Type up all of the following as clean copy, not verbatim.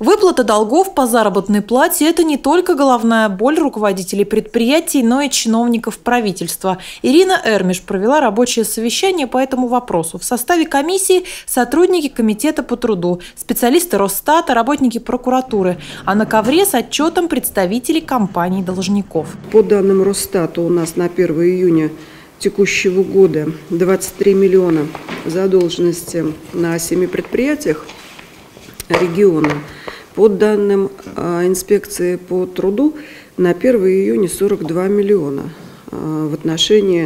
Выплата долгов по заработной плате – это не только головная боль руководителей предприятий, но и чиновников правительства. Ирина Эрмиш провела рабочее совещание по этому вопросу. В составе комиссии сотрудники Комитета по труду, специалисты Росстата, работники прокуратуры, а на ковре с отчетом представителей компаний-должников. По данным Росстата у нас на 1 июня текущего года 23 миллиона задолженности на 7 предприятиях региона. По данным инспекции по труду на 1 июня 42 миллиона в отношении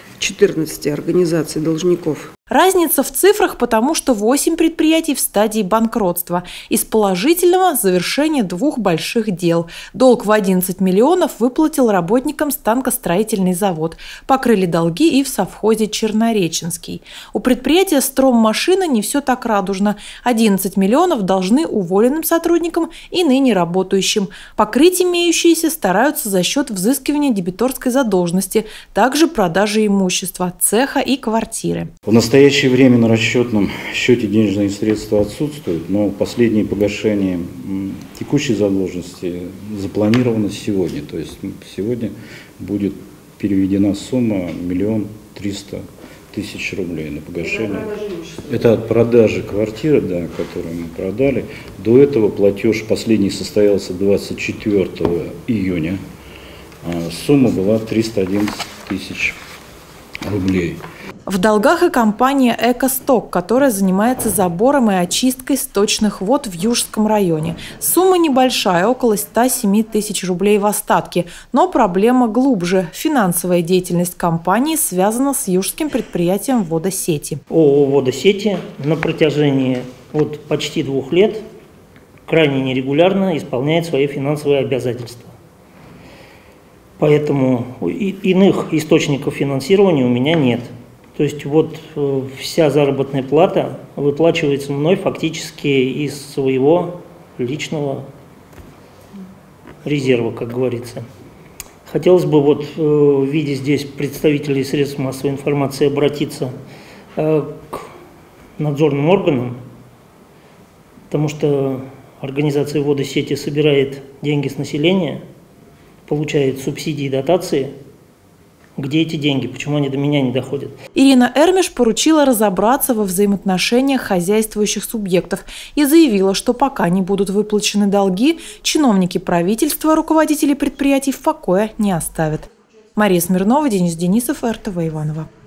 14 организаций должников. Разница в цифрах, потому что 8 предприятий в стадии банкротства. Из положительного – завершение 2 больших дел. Долг в 11 миллионов выплатил работникам станкостроительный завод. Покрыли долги и в совхозе Чернореченский. У предприятия «Строммашина» не все так радужно. 11 миллионов должны уволенным сотрудникам и ныне работающим. Покрыть имеющиеся стараются за счет взыскивания дебиторской задолженности, также продажи имущества, цеха и квартиры. В настоящее время на расчетном счете денежные средства отсутствуют, но последнее погашение текущей задолженности запланировано сегодня. То есть сегодня будет переведена сумма 1 300 000 рублей на погашение. Это от продажи квартиры, да, которую мы продали. До этого платеж последний состоялся 24 июня. Сумма была 311 000 рублей. В долгах и компания «Экосток», которая занимается забором и очисткой сточных вод в Южском районе. Сумма небольшая, около 107 000 рублей в остатке. Но проблема глубже. Финансовая деятельность компании связана с южским предприятием водосети. ООО «Водосети» на протяжении почти 2 лет крайне нерегулярно исполняет свои финансовые обязательства. Поэтому иных источников финансирования у меня нет. То есть вся заработная плата выплачивается мной фактически из своего личного резерва, как говорится. Хотелось бы видя здесь представителей средств массовой информации обратиться к надзорным органам, потому что организация водосети собирает деньги с населения, получает субсидии и дотации. Где эти деньги? Почему они до меня не доходят? Ирина Эрмиш поручила разобраться во взаимоотношениях хозяйствующих субъектов и заявила, что пока не будут выплачены долги, чиновники правительства, руководители предприятий в покое не оставят. Мария Смирнова, Денис Денисов, РТВ Иваново.